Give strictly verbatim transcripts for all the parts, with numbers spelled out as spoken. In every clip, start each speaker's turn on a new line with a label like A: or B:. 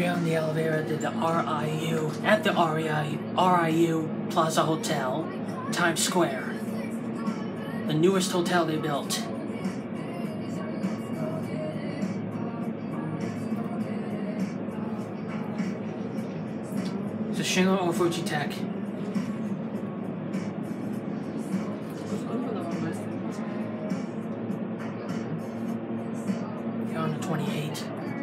A: Here on the elevator to the R I U, at the R I U Plaza Hotel, Times Square. The newest hotel they built. It's a Schindler or Fujitec. Here on the twenty-eight.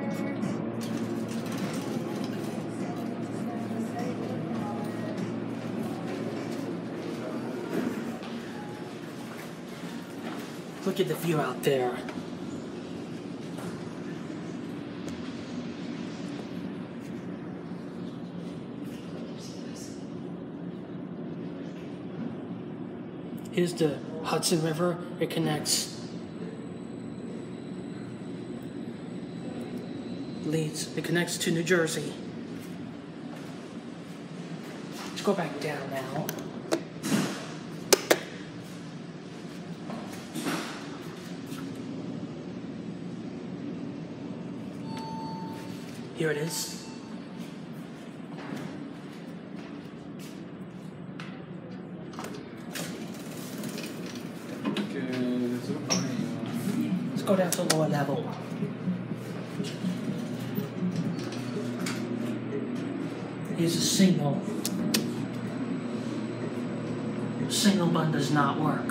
A: Look at the view out there. Here's the Hudson River. It connects, leads, it connects to New Jersey. Let's go back down now. Here it is. Let's go down to the lower level. Here's a signal. Signal button does not work.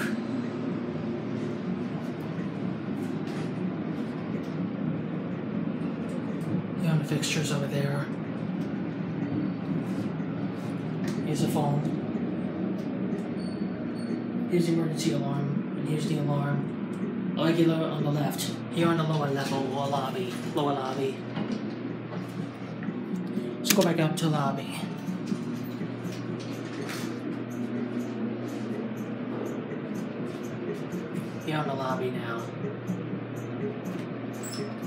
A: The fixtures over there. Here's a phone. Here's the emergency alarm, and here's the alarm. Regular on the left. Here on the lower level or lobby. Lower lobby. Let's go back up to lobby. Here on the lobby now.